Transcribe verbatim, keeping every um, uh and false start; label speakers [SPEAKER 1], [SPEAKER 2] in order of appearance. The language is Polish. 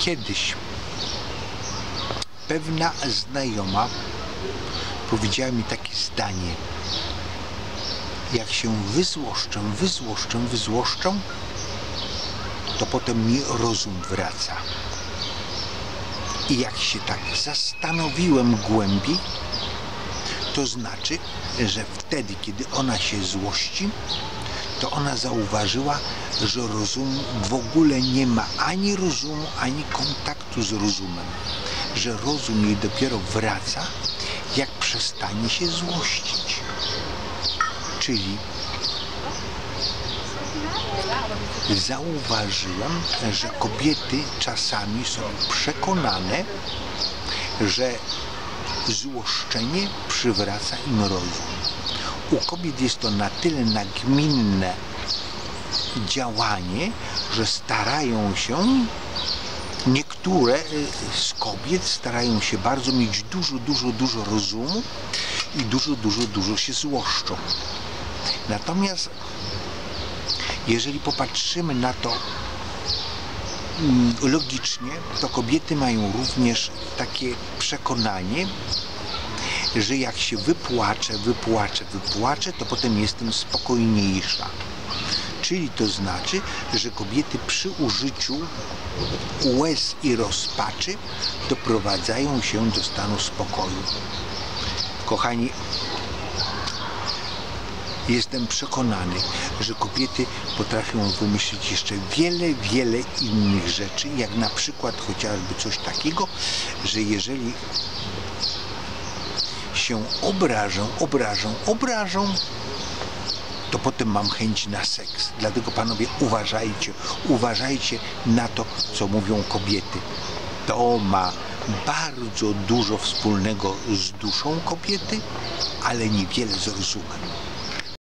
[SPEAKER 1] Kiedyś pewna znajoma powiedziała mi takie zdanie: jak się wyzłoszczę, wyzłoszczę, wyzłoszczę, to potem mi rozum wraca. I jak się tak zastanowiłem głębiej, to znaczy, że wtedy, kiedy ona się złości, to ona zauważyła, że rozumu w ogóle nie ma, ani rozumu, ani kontaktu z rozumem. Że rozum jej dopiero wraca, jak przestanie się złościć. Czyli zauważyłem, że kobiety czasami są przekonane, że złoszczenie przywraca im rozum. U kobiet jest to na tyle nagminne działanie, że starają się, niektóre z kobiet starają się bardzo mieć dużo, dużo, dużo rozumu i dużo, dużo, dużo się złoszczą. Natomiast jeżeli popatrzymy na to logicznie, to kobiety mają również takie przekonanie, że jak się wypłaczę, wypłaczę, wypłaczę, to potem jestem spokojniejsza. Czyli to znaczy, że kobiety przy użyciu łez i rozpaczy doprowadzają się do stanu spokoju. Kochani, jestem przekonany, że kobiety potrafią wymyślić jeszcze wiele, wiele innych rzeczy, jak na przykład chociażby coś takiego, że jeżeli się obrażą, obrażą, obrażą, to potem mam chęć na seks. Dlatego panowie, uważajcie, uważajcie na to, co mówią kobiety. To ma bardzo dużo wspólnego z duszą kobiety, ale niewiele z rozumem.